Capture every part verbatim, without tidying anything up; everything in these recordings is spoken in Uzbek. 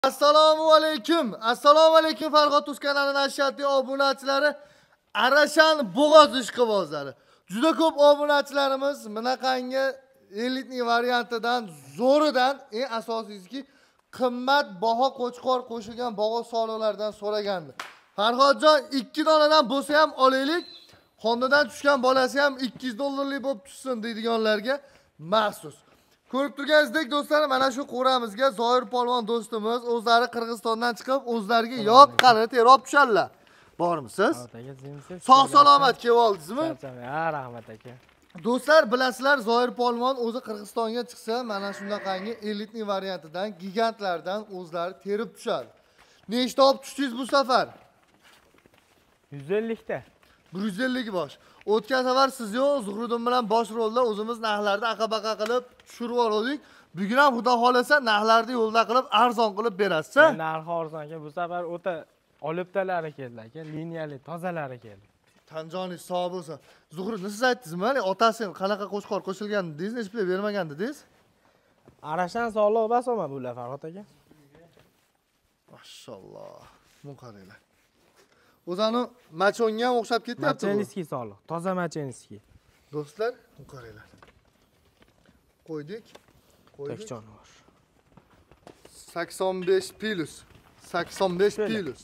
Assalomu alaykum. Assalomu alaykum Farg'od Tuz kanalining ashaddiy obunachilari, Arashan bo'g'oz ishqibozlari. Juda ko'p obunachilarimiz bunaqangi elitniy variantidan, zo'ridan, eng asosiysi qimmat baho qo'chqor qo'shilgan bo'g'oz soliqlardan so'ragandi. Farhodjon ikki donadan bo'lsa ham olaylik. Xondadan tushgan bolasi ham ikki yuz dollarlik bo'lib tushsin deydiganlarga maxsus. Ko'rib turganingizdek do'stlar, mana shu qo'ramizga Zoir polvon do'stimiz o'zlari Qirg'izistondan chiqib, o'zlariga yoqqanini terib tushadilar. Bormisiz? Sog' salomat kelib oldingizmi? Ha, rahmat aka. Do'stlar, bilasizlar, Zoir polvon o'zi Qirg'izistonga chiqsa, mana shunaqangi elitniy variantidan, gigantlardan o'zlari terib tushadi. Nechta olib tushdingiz bu safar? yuz ellik ta. bir yuz ellik bosh. O'tgan safar siz yo'q, Zuhriddin bilan bosh rolda o'zimiz narxlarni aqabaqa qilib tushirib oldik. Bugun ham xudo xolasa narxlarni yo'lda qilib arzon qilib berasiz. Narxi arzon aka, bu safar o'ta olibtalari keldi aka, liniyali, tozalari keldi. Tanjoningiz sog' bo'lsin. Zuhriddin siz aytdingizmi? Otasi qanaqa qo'shqor qo'shilgan dedingiz, hech pul bermagan dedingiz? Arashan sog'liq basoma bular Farhod aka. Mashalloh. Mun qaranglar. O'zani machonga ham o'xshab ketyapti. Machenskiy sog'liq, toza Machenskiy. Do'stlar, mun qaranglar. Qo'ydik. Qo'ydik. Tekjonor. sakson besh plus. sakson besh plus.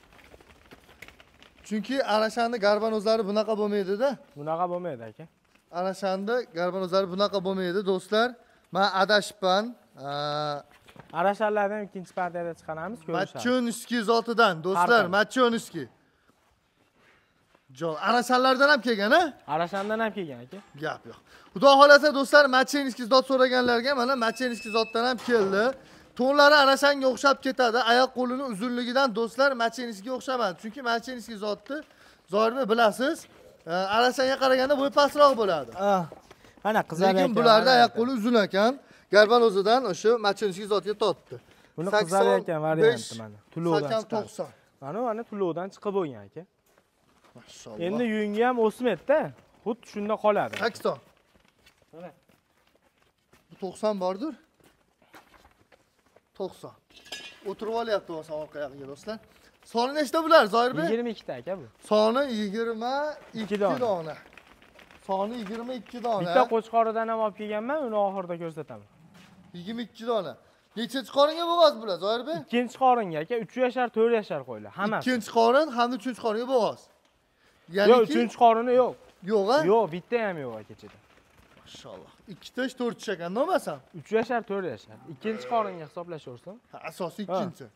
Chunki Arashanning garbanozlari bunaqa bo'lmaydi-da. Bunaqa bo'lmaydi aka. Arashanning garbanozlari bunaqa bo'lmaydi, do'stlar. Men adashibman. Arashanlardan ikkinchi partiyada chiqaramiz, ko'rishamiz. Machenskiy zotidan, do'stlar, Machenskiy. Jo, Arashanlardan ham kelgan, ha? Arashandan ham kelgan aka. Gap yo'q. Xudo xolasa do'stlar, Machenskiy zot so'raganlarga mana Machenskiy zotdan ham keldi. To'nlari Arashanga o'xshab ketadi. Oyoq qo'lining uzunligidan do'stlar Machenskiyga o'xshamadi. Chunki Machenskiy zotni Zoirbek bilasiz, Arashanga qaraganda bo'yi pastroq bo'ladi. Mana qizlar ekan. Lekin bularda oyoq qo'li uzun ekan. Garbanozidan o'sha Machenskiy zotga tortdi. Buni qizlar ekan varianti mana. Tulovdan sakson to'qson. Mana mana tulovdan chiqib bo'lgan aka. Mashalloh. Endi yungi ham o'smaydi-da. Xuddi shunda qoladi. sakson. Mana. Bu to'qson bordir. to'qson. O'tirib olyapti o'sha orqaga do'stlar. Soni nechta bular Zoirbek? yigirma ikki ta aka bu. Soni yigirma ikki dona. dona. Soni yigirma ikki dona. Bitta qo'chqoridan ham olib kelganman, uni oxirida ko'rsataman. yigirma ikki dona. Nechinchi qoringa bo'g'oz bular Zoirbek? Ikkinchi qoringa aka, uch yashar, to'rt yashar qo'ylar, hammasi. Ikkinchi qorin hamda uchinchi qoringa bo'g'oz. Ya'ni yo'q, uchinchi qorini yo'q. Yo'q, ha? Yo'q, bitta ham yo'q akachida. Mashalloh. ikkita to'rt ekan, nomasam? uch yashar, to'rt yashar. Ikkinchi qoringa hisoblashaversin. Ha, asosiy ikkinchi.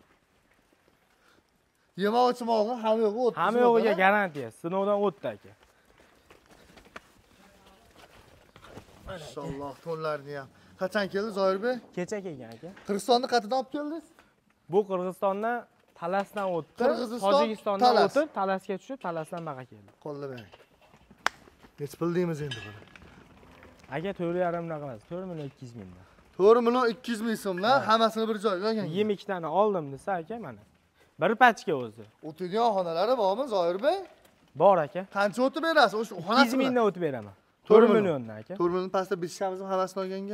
Yemoq ichmog'i hamma yo'g'i o'tdi. Hamma yo'g'iga garantiya, sinovdan o'tdi aka. Mashalloh, to'nlarni ham. Qachon keldi Zoirbek? Kecha kelgan aka. Qirg'izistonni qayerdan olib keldingiz? Bu Qirg'izistondan Talasdan o'tdi. Qirg'iziston, Tojikistondan Talas. o'tib, Talasga tushib, Talasdan baqa keldi. Qo'llab. Nech pul deymiz endi buni? Aka to'rt yarim ming qilasiz. to'rt million ikki yuz mingdan. to'rt million ikki yuz ming so'mdan hammasini bir joyga olgan. yigirma ikki tani oldim desa aka mana. Bir pachka o'zi. O'tadigan xonalari bormi Zoirbek? Bor aka. Qancha o'tib berasiz? O'sha ikki xonasi yuz mingdan o'tib beraman. to'rt to'rt milliondan aka. to'rt million pastda bitishamiz hammasini olganga.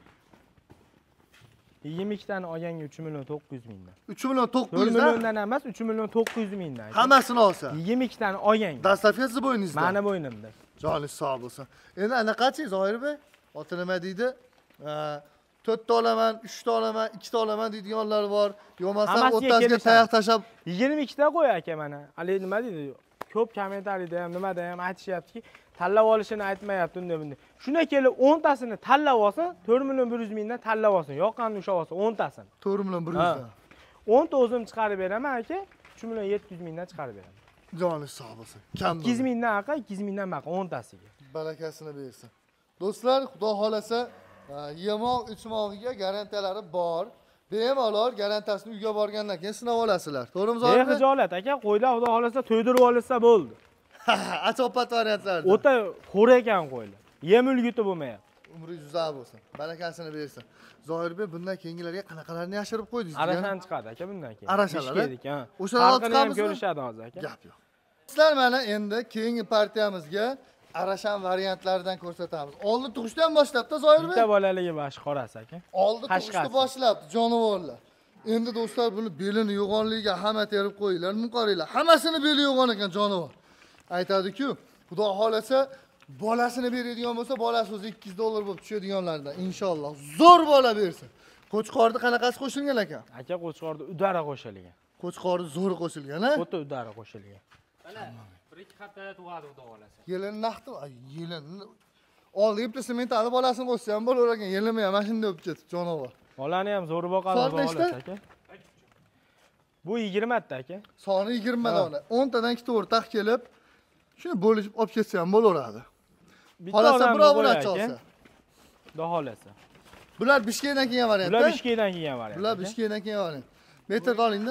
yigirma ikki tani olganga uch million to'qqiz yuz mingdan. uch million to'qqiz to'rt yuz milliondan emas, uch million to'qqiz yuz mingdan. Hammasini olsa. yigirma ikki tani olganga. Dastavkasi bo'yningizda. Mani bo'ynimda. Joningiz sog' bo'lsin. Endi anaqachi Zoirbek? Oti nima deydi? to'rt ta olaman, uch ta olaman, ikki ta olaman deydiganlar bor. Yo'masa o'rtasiga tayoq tashab yigirma ikki ta qo'y aka mana. Ali nima deydi? Ko'p kommentariyda ham, nimada ham aytishyaptiki, tanlab olishini aytmayapti unda bunda. Shuna kelib o'n tasini tanlab olsin, to'rt million bir yuz mingdan tanlab olsin. Yoqqanini ushlab olsin o'n tasini. to'rt million bir yuz dan. o'n ta o'zim chiqarib beraman aka, uch million yetti yuz mingdan chiqarib beraman. Joningiz sog' bo'lsin. Kam ikki yuz mingdan aqa, ikki yuz mingdan baqa o'n tasiga. Barakasini bersin. Do'stlar, xudo xolasa, yemoq ichmog'iga garantiyalari bor. Bemalol garantiyasini uyga borgandan keyin sinab olasizlar. To'g'rimi Zoirbek? Bexijolat aka, qo'ylar xudo xolasa to'ydirib olsa bo'ldi. Achopat variantlar. O'ta xo'r ekan qo'ylar. Yem ulguti bo'lmayapti. Umringiz uzoq bo'lsin. Barakasini bersin. Zoirbek bundan keyingilarga qanaqalarni yashirib qo'ydingiz? Arashan chiqadi aka bundan keyin. Arashanlar. O'shalarni chiqamiz ko'rishadi hozir aka. Gap yo'q. Sizlar mana endi keyingi partiyamizga Arashan variantlaridan ko'rsatamiz. Oldin tug'ishdan boshlabda Zoirbek. Bitta bolaligi bosh qorasi aka. Oldi tug'ishni boshlabdi jonivorlar. Endi do'stlar buni belini yo'g'onligiga ahamiyat berib qo'yinglar, mun qaranglar. Hammasini beli yo'g'on ekan jonivor. Aytadi-ku, Xudo xolasa bolasini beradigan bo'lsa, bolasi o'zi ikki yuz dollar bo'lib tushadiganlardan inshaalloh. Zo'r bola bersin. Qo'chqorni qanaqasi qo'shilgan ekan? Aka qo'chqorda udara qo'shilgan. Qo'chqorni zo'ri qo'shilgan, ha? O'ta udara qo'shilgan. Mana bir ikki haftada tug'adi xudo xolasa. Yelin naqdi, ay yelin. Oldi iptisi mentali bolasini qo'shsa ham bo'lar ekan. Yelimi ham mana shunday bo'lib ketdi jonivor. Bolani ham zo'r boqadi Soat xudo nechta? xolasa aka. Bu yigirma ta aka. Soni yigirma dona. o'n tadan ikkita o'rtaq kelib, shuni bo'lishib olib ketsa ham bo'laveradi. Xolasa birov bilan cholsa. Xudo xolasa. Bular Bishkekdan kelgan variant. Bular Bishkekdan kelgan variant. Bular Bishkekdan kelgan variant. Metr olingda.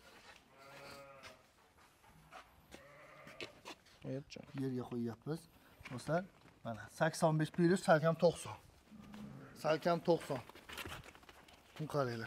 Yerga qo'yyapmiz. Do'stlar, mana sakson besh plus salkam to'qson. Salkam to'qson. Buni qaranglar.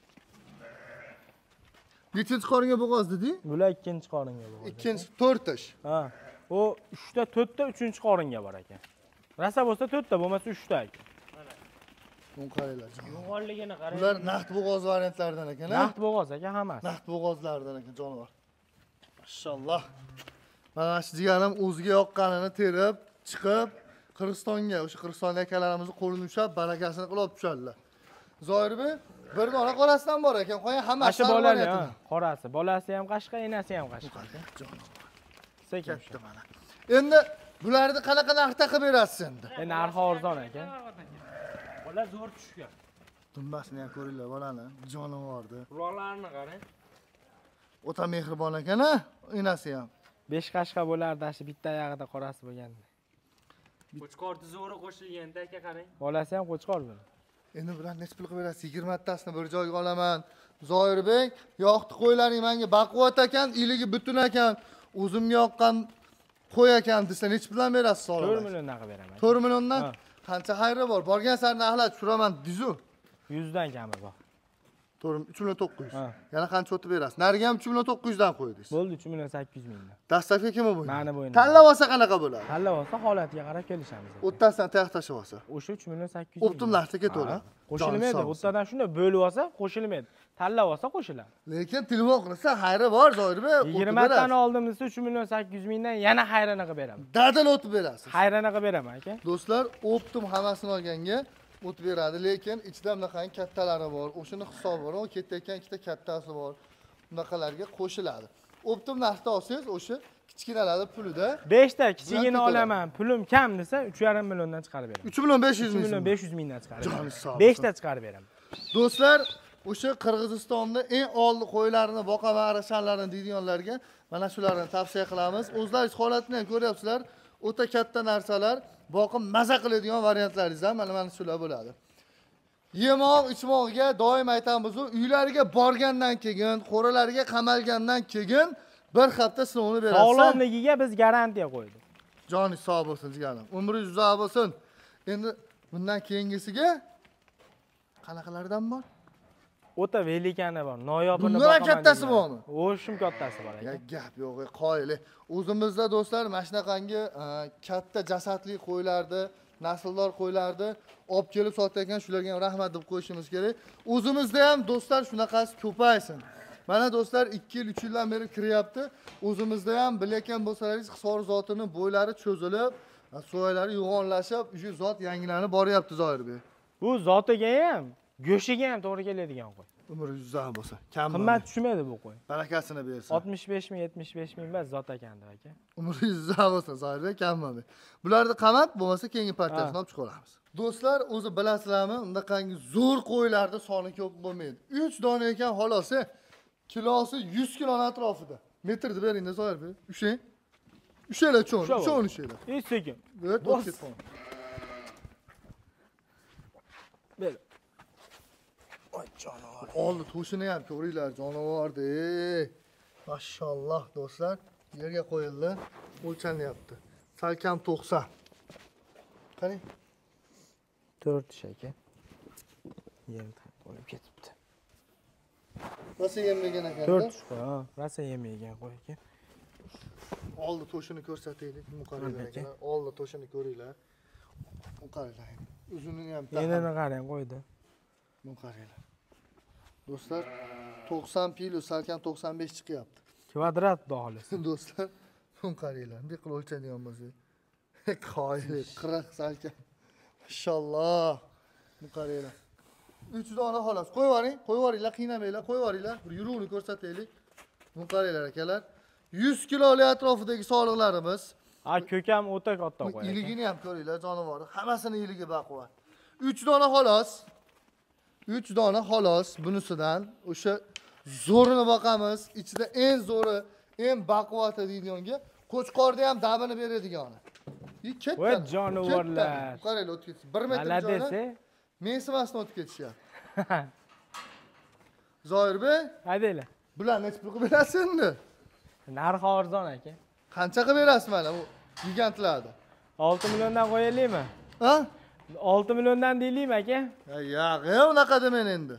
Nechinchi qoringa bo'g'oz deding? Bular ikkinchi qoringa bor. Ikkinchi to'rtish. Ha. U uchta, to'rtta uchinchi qoringa bor ekan. Rasa bo'lsa to'rtta, bo'lmasa uchta ekan. Buni qaranglar. Yo'g'onligini qarang. Bular naqd bo'g'oz variantlaridan ekan, ha? Naqd bo'g'oz aka hammasi. Naqd bo'g'ozlardan ekan jonivor. Maşallah. Mana shu jigarim o'ziga yoqqanini terib, chiqib, Qirg'izistonga, o'sha Qirg'izistonlik akalarimizni qo'lini ushlab, barakasini qilib olib tushadilar. Zoirbek bir dona qorasidan bor ekan, qo'ying hammasi Asha bolali, ha, qorasi. Bolasi ham qashqa, enasi ham qashqa. Sekin Katta mana. Endi bularni qanaqa narxda qilib berasiz endi? E narxi arzon aka. Bola zo'r tushgan. Dumbasini ham ko'ringlar bolani, jonivorni. Quloqlarini qarang. O'ta mehribon ekan-a, enasi ham. besh qashqa bo'lardi, shu bitta oyog'ida qorasi bo'lganda. Qo'chqorni zo'ri qo'shilganda aka qarang. Bolasi ham qo'chqor bo'ldi. Endi bular nech pul qilib berasiz? yigirma tasini bir joyga olaman. Zoirbek, yoqdi qo'ylaring menga baquvvat ekan, iligi butun ekan, o'zimga yoqqan qo'y ekan desa nech puldan berasiz to'rt so'raman? milliondan qilib beraman. to'rt milliondan? Ha. Qancha xayri bor? Borgan sari axlat tushiraman dizu. yuz dan kami bor. uch million to'qqiz yuz. Ha. Yana qancha o'tib berasiz? Nariga ham uch million to'qqiz yuz dan qo'ydingiz. Bo'ldi uch million sakkiz yuz mingdan. Dastlabki kimi bu? Mani bo'yinda. Tanlab olsa qanaqa bo'ladi? Tanlab olsa holatiga qarab kelishamiz. o'ttasidan tayoq tashlab olsa. O'sha uch million sakkiz yuz. Optim narxda ketaveradi. Qo'shilmaydi. O'ttadan shunday bo'lib olsa qo'shilmaydi. Tanlab olsa qo'shiladi. Lekin telefon qilsa xayri bor Zoirbek. yigirma tani oldim desa uch million sakkiz yuz mingdan yana xayrini qilib beraman. Dadil o'tib berasiz. Xayrini qilib beraman aka. Do'stlar, Optim hammasini olganga o'tib beradi, lekin ichida bunaqangi kattalari bor. O'shini hisobi bor. O ketayotgan ikkita kattasi bor. Bunaqalarga qo'shiladi. Optim narxda olsangiz, o'sha kichkinalarni pulida besh ta kichigini olaman, pulim kam desa uch yarim milliondan chiqarib beraman. uch million besh yuz uch ming. million besh yuz mingdan chiqarib Joni beraman. sog' besh ta chiqarib beraman. Do'stlar, o'sha Qirg'izistonda eng oldi qo'ylarini boqaman arashanlarini deydiganlarga mana shularni tavsiya qilamiz. O'zlaringiz holatini ham ko'ryapsizlar. O'ta katta narsalar, boqib maza qiladigan variantlaringizdan mana mana shular bo'ladi. Yemoq, ichmoqga doim aytamiz, uylariga borgandan keyin, qo'ralariga qamalgandan keyin bir hafta sinovini berasiz. Sog'lomligiga biz garantiya qo'ydik. Joni sog' bo'lsin jigarim. Umringiz uzoq bo'lsin. Endi bundan keyingisiga qanaqalardan bor? O'ta velikani bor. Noyobini Bundan ham kattasi bormi? O'shim kattasi bor Ya aka. gap yo'q, qoyili. O'zimizda do'stlar mana shunaqangi katta jasadli qo'ylarni, nasldor qo'ylarni olib kelib sotayotgan shularga ham rahmat deb qo'yishimiz kerak. O'zimizda ham do'stlar shunaqasi ko'paysin. Mana do'stlar ikki yil, uch yildan beri kiryapti. O'zimizda ham bilayotgan bo'lsangiz Hisor zotining bo'ylari cho'zilib, so'ylari yo'g'onlashib, shu zot yangilanib boryapti Zoirbek. Bu zotiga ham, go'shiga ham to'g'ri keladigan qo'y. Umringiz uzoq bo'lsin. Kam Qimmat tushmaydi bu qo'y. barakasini bersin. oltmish besh ming, yetmish besh ming emas zot ekandi aka. Umringiz uzoq bo'lsin Zoirbek, kammabi. Bularni qamat bo'lmasa keyingi partiyasini olib chiqaramiz. Do'stlar, o'zi bilasizlarmi, undaqangi zo'r qo'ylarda soni ko'p bo'lmaydi. uch dona ekan xolos, kilosi yuz kiloni atrofida. Metrni beringda Zoirbek. Ushang. Ushanglar cho'n, cho'n ushanglar. Hech sekin. Bo't, o'tib ketsin. Ber. Oy jonivor. Oldi to'shini ham ko'ringlar, jonivordi. Mashalloh do'stlar, yerga qo'yildi, o'lchanyapti. Salkam to'qson. Qarang. to'rt ish aka. Yem olib ketibdi. Rosa yemagan ekan. to'rt ish qo'y, ha, rosa yemagan qo'y aka. Oldi to'shini ko'rsataylik, muqarrarlar ekan. Oldi to'shini ko'ringlar. Muqarrarlar. Uzunini ham Yenini qarang qo'ydi. muqarrarlar. Do'stlar, to'qson pil salkam to'qson besh chiqyapti. Kvadrat do'lisi. Do'stlar, buni qaranglar. Bunday qilib o'lchadigan bo'lsak. Qoyil, qirq salkam. Mashalloh. Buni qaranglar. uch dona xolos. Qo'yib yuboring, qo'yib yuboringlar, qiynamanglar, qo'yib yuboringlar. Bir yuruvini ko'rsataylik. Buni qaranglar akalar. yuz kiloli atrofidagi soliqlarimiz. Ha, ko'kam o'ta katta qo'yadi. Iligini ham ko'ringlar, jonivor. Hammasini iligi baquvvat. uch dona xolos. uch dona xolos bunisidan o'sha zo'rini boqamiz. Ichida eng zo'ri, eng baquvvati deydiganga Qo'chqorda ham dabini beradigani. Ketdi. Voy jonivorlar. Qaranglar o'tib ketdi. bir metr joyni mensimasdan o'tib ketishyapti. Zoirbek, haydanglar. bular necha pul qilib berasiz endi? Narxi arzon aka. Qancha qilib berasiz mana bu gigantlarni? olti milliondan qo'yaylikmi? Ha? olti milliondan deylikmi aka? Yo'q, unaqa demen endi.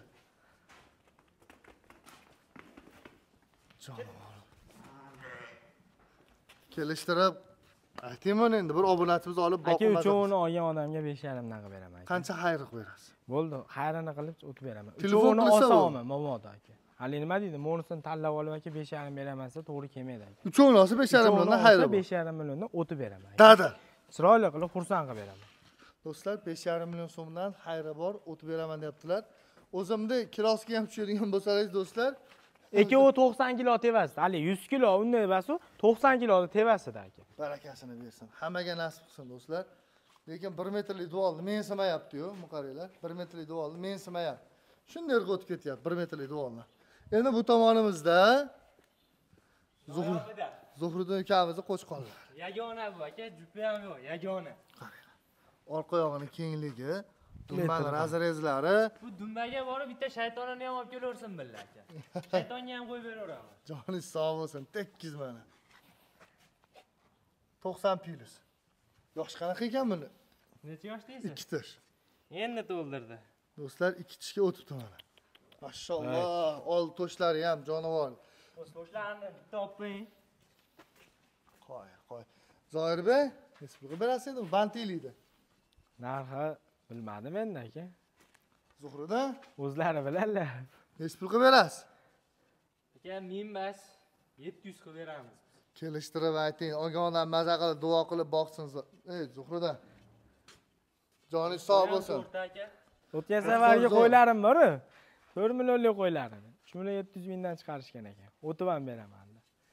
Kelishtirib aytayman endi bir obunachimiz olib boqib. Aka uchovini olgan odamga besh yarim dan qilib beraman. Qancha xayr qilib berasiz? Bo'ldi, xayrini qilib o'tib beraman. Uchovini olsam, momoda aka. Hali nima deydi? Mo'nisini tanlab olib aka besh yarim beraman desa to'g'ri kelmaydi aka. Uchovini olsa besh yarim milliondan xayri bor. besh yarim milliondan o'tib beraman. Dada. Chiroyli qilib xursand qilib beraman. Do'stlar, besh yarim million so'mdan xayri bor, o'tib beraman deyaptilar. O'zimda kirosiga ham tushadigan bo'lsangiz do'stlar, ikkovi to'qson kilo tevasida. Hali yuz kilo unday emas-ku, to'qson kiloni tevasida aka. Barakasini bersin. Hammaga nasib qilsin do'stlar. Lekin bir metrlik duvalni mensimayapti-yu, muqarriylar. bir metrlik duvalni mensimayapti. Shunday yerga o'tib ketyapti bir metrlik duvalni. Endi bu tomonimizda Zuhur Zuhriddin ukamizni qo'chqonlar. Yagona bu aka, jupi ham yo'q, yagona. Orqa oyog'ining kengligi, dumbaning razrezlari. Bu dumbaga borib bitta shaytonini ham olib kelaversin billa aka. Shaytonga ham qo'yib beraveraman. Joningiz sog' bo'lsin, tekkiz mana. to'qson plus. Yosh qanaqa ekan buni? Necha yosh deysiz? ikki tish. Endi to'ldirdi. Do'stlar, ikki tishga o'tibdi mana. Mashalloh, old toshlari ham jonivor. Toshlarni bitta olib qo'ying. Qo'y, qo'y. Zoirbek, nisbati berasiz endi bantiliydi. Narxi bilmadim endi aka. Zuhriddin, o'zlari biladilar. necha pul qilib berasiz? Aka, men emas, yetti yuz qilib beramiz. Kelishtirib ayting, olgandan maza qilib duo qilib boqsin. Ey, Zuhriddin. Joningiz sog' bo'lsin. O'tgan safargi qo'ylarim bor-ku. to'rt millionlik qo'ylarim. uch million yetti yuz mingdan chiqarishgan ekan. O'tib ham beraman.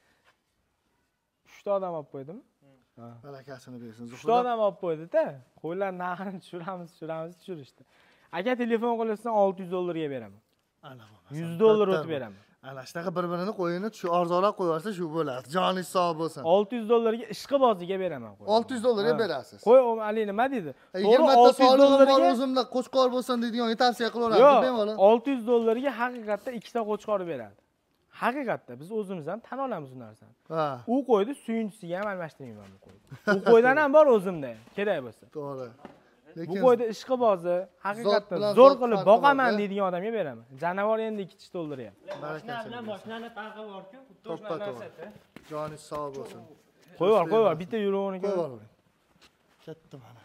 uchta odam olib qo'ydim. Ha. Barakasini bersin. uchta odam olib qo'ydi-da. Qo'ylar narxini tushiramiz, tushiramiz, tushirishdi. Aka telefon qilsang olti yuz dollarga beraman. Ana bo'lmasa. yuz dollar o'tib beraman. Ana shunaqa bir-birini qo'yini shu arzonroq qo'yarsa shu bo'ladi. Joningiz sog' bo'lsin. olti yuz dollarga ishqiboziga beraman qo'y. olti yuz dollarga berasiz. Qo'y, Ali nima dedi? yigirma ta solig'im bor o'zimda qo'chqor bo'lsin deydigan tavsiya qilaveradi, bemalol. olti yuz dollarga haqiqatda ikkita qo'chqor beradi. Haqiqatda biz o'zimiz ham tan olamiz bu narsani. Ha. U qo'ydi suyunchisiga ham almashtirmayman bu qo'yni. Bu qo'ydan ham bor o'zimda, kerak bo'lsa. To'g'ri. Bu qo'yda ishqibozi, haqiqatda zo'r qilib boqaman deydigan odamga beraman. Janavar endi ikki tish to'ldiryapti. Mashina bilan mashinani farqi bor-ku, to'ppa to'g'ri. Joningiz sog' bo'lsin. Qo'y bor, qo'y bor, bitta yuruvini qo'y bor. Katta mana.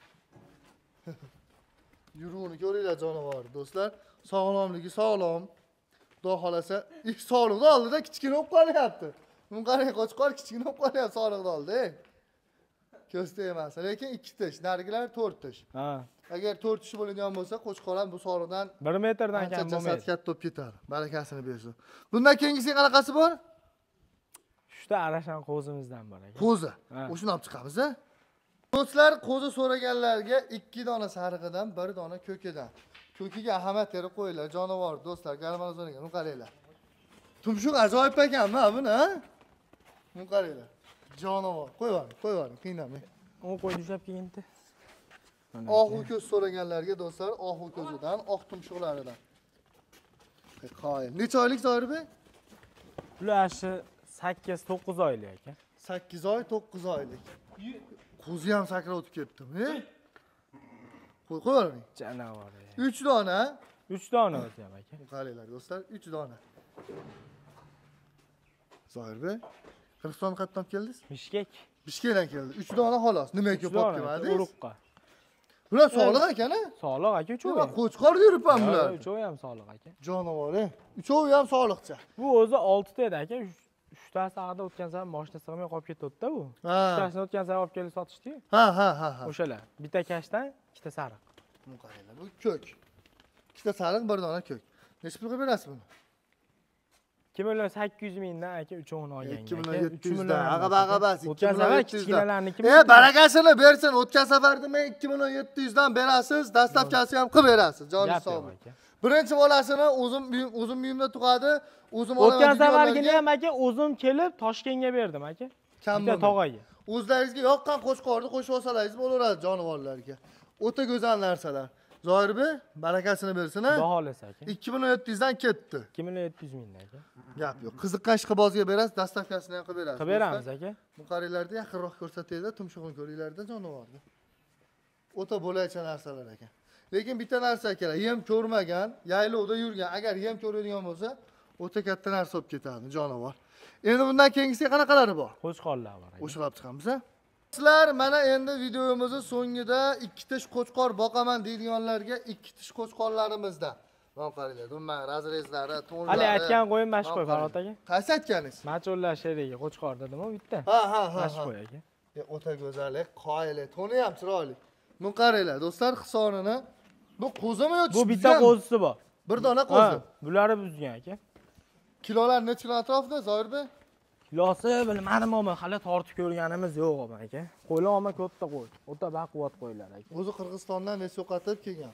Yuruvini ko'ringlar jonivor, do'stlar. Sog'lomligi sog'lom. Xudo xolasa, ilk sog'liqni oldida kichkina bo'lib qolyapti. Buni qarang, qo'chqor kichkina bo'lib qolyapti sog'liqni oldida. Ko'zda emas, lekin ikki tish, narigilar to'rt tish. Ha. Agar to'rt tish bo'ladigan bo'lsa, qo'chqor ham bu sog'liqdan bir metrdan kam bo'lmaydi. Katta bo'lib ketadi. Barakasini bersin. Bundan keyingisi qanaqasi bor? Uchta arashan qo'zimizdan bor ekan. Qo'zi. O'shuni olib chiqamiz, a? Do'stlar, qo'zi so'raganlarga ikki dona sariqdan, bir dona ko'kidan. Ko'kiga ahamiyat berib qo'yinglar, jonivor do'stlar, garmanozoniga, buni qaranglar. Tumshuq ajoyib ekanmi buni, ha? Buni qaranglar. Jonivor, qo'ying, qo'ying, qiynamang. U qo'y tushab kelgindi. Oq ko'z so'raganlarga do'stlar, oq ko'zidan, oq tumshuqlaridan. Qo'ying. Necha oylik Zoirbek? Bular shu sakkiz to'qqiz oylik ekan. sakkiz oy, to'qqiz oylik. Qo'zi ham sakrab o'tib ketdimi? Qo'y, qo'ying. Janavar. uch dona. uch dona o'zi ham aka. Qaranglar do'stlar, uch dona. Zoirbek, Qirg'iziston qayerdan keldingiz? Bishkek. Bishkekdan keldi. uch dona xolos. Nimaga ko'p olib kelmadingiz? Uruqqa. Bular sog'liq ekan-a? Sog'liq aka, uchovi. Men Qo'chqor yuribman bular. Uchovi ham sog'liq aka. Jonivor, uchovi ham sog'liqcha. Bu o'zi olti ta edi aka. uchtasi haqida o'tgan safar mashina sig'may qolib ketdi-da bu. Ha. uchtasini o'tgan safar olib kelib sotishdi-yu. Ha, ha, ha, ha. O'shalar. Bitta kashdan, ikkita sariq. Bu qaranglar, bu ko'k. Ikkita sariq, bir dona ko'k. Necha pulga berasiz buni? ikki million sakkiz yuz mingdan aka uchovini olgan. ikki million yetti yuz dan. Ag'aba ag'abas. O'tgan safar kichkinalarniki. E, barakasini bersin. O'tgan safar demay ikki million yetti yuz dan berasiz, dastavkasi ham qilib berasiz. Joningiz sog' bo'ling. Birinchi bolasini o'zim o'zim uyimda tug'adi, o'zim olaman. O'tgan safargini ham aka o'zim kelib Toshkentga berdim aka. Bitta tog'aga. O'zlaringizga yoqqan qo'shqorni qo'shib olsalaringiz bo'laveradi jonivorlarga. O'ta go'zal narsalar. Zoirbek, barakasini bersin ha. Baholasa aka. ikki million yetti yuz dan ketdi. ikki million yetti yuz mingdan aka. Gap yo'q. Qiziqqan ishqibozga berasiz, dastavkasini ham qilib berasiz. Qilib beramiz aka. Bu qaringlarda yaqinroq ko'rsataylik-da, tumshug'ini ko'ringlarda jonivorni. O'ta bo'laycha narsalar ekan. Lekin bitta narsa kerak, yem ko'rmagan, yaylovda yurgan, agar yem ko'radigan bo'lsa, o'ta katta narsa bo'lib ketadi jonivor. Endi bundan keyingisiga qanaqalari bor? Qo'chqorlar bor aka. O'shilab chiqamiz a. Sizlar mana endi videomizning so'ngida ikki tish qo'chqor boqaman deydiganlarga ikki tish qo'chqorlarimizda. Mana qaranglar, dumman razrezlari, tonlari. Hali aytgan qo'yim mashq qo'y Farhod aka. Qaysi aytganingiz? Mach'ullar sherigi qo'chqor dedim-ku bitta. Ha, ha, ha. Mashq qo'y aka. E, o'ta go'zal, qoyili, toni ham chiroyli. Bu qaranglar, do'stlar, hisonini bu qo'zimi yo'q? Bu bitta qo'zisi bor. Bir dona qo'zi. Bularni buzgan aka. Kilolar necha kilo atrofida, Zoirbek? Kilosi bilmadim, hali tortib ko'rganimiz yo'q aka. Qo'ylar olma katta qo'y. O'ta baquvvat qo'ylar aka. O'zi Qirg'izistondan neso'qatib kelgan.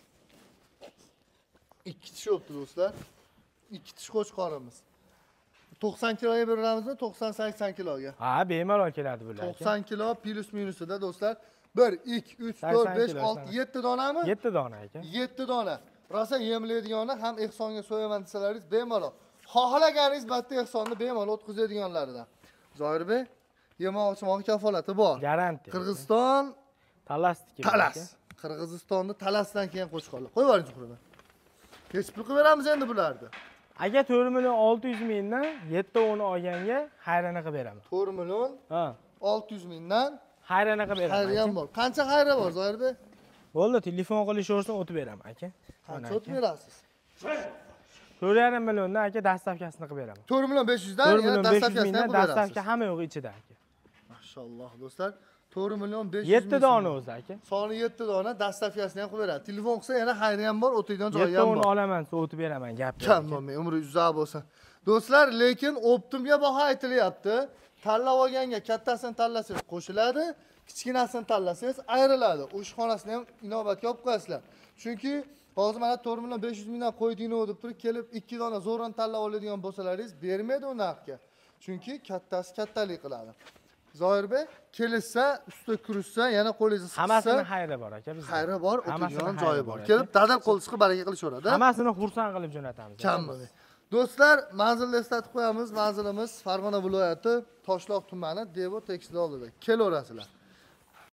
ikki tish o'pdi do'stlar. ikki tish qo'chqorimiz. to'qson kiloga beramizmi? to'qson sakson kiloga. Ha, bemalol keladi bular aka. to'qson kilo plus minusida do'stlar. bir, ikki, uch, to'rt, besh, olti, yetti donami? yetti dona aka. yetti dona. Rosa yemlaydiganlar ham ehsonga so'yaman desalaringiz bemalol. Xohlaganingiz bitta ehsonni bemalol o'tkazadiganlaridan. Zoirbek, yemoq-ichmoq kafolati bor. Garantiya. Qirg'iziston Talasniki. Talas. Qirg'izistonni Talasdan keyin qo'shqorlar. Qo'yib yuboring chuqurdan. Hech pul qilib beramiz endi bularni. Aka to'rt million olti yuz mingdan yetti o'ni olganga xayrani qilib beraman. to'rt million Ha. olti yuz mingdan Xayrani qilib beraman. xayri ham bor. Qancha xayri bor Zoirbek? Bo'ldi, telefon qilishaversin, o'tib beraman aka. Qancha o'tib berasiz? to'rt yarim milliondan aka dastavkasini qilib beraman. to'rt million besh yuz dan to'rt million besh yuz dastavkasini mingdan qilib berasiz. dastavka hamma yo'q ichida aka. Mashalloh do'stlar. to'rt million besh yuz yetti dona o'zi aka. Soni yetti dona dastavkasini ham qilib beradi. Telefon qilsa yana xayri ham bor, o'taydigan joyi yetti ham o'ni bor. olaman, o'tib beraman, gap yo'q. Kam bo'lmay, umringiz uzoq bo'lsin. Do'stlar, lekin optimga baho aytilyapti. Tanlab olganga kattasini tanlasangiz qo'shiladi, kichkinasini tanlasangiz ayriladi. O'sh xonasini ham inobatga olib qo'yasizlar. Chunki hozir mana to'rt million besh yuz mingdan qo'ydingmi deb turib kelib ikki dona zo'rdan tanlab oladigan bo'lsalaringiz bermaydi u narxga. Chunki kattasi kattalik qiladi. Zoirbek, kelishsa, usta kurishsa, yana qo'lingizni siqsa, Hammasini xayri bor aka bizda. xayri bor, o'tirgan joyi bor. aka. Kelib dadil qo'l chiqib baraka qilishaveradi. Hammasini xursand qilib jo'natamiz. Kam bo'ldi. Do'stlar, manzilni eslatib qo'yamiz. Manzilimiz Farg'ona viloyati Toshloq tumani Devo tekisli oldida. Kelaverasizlar.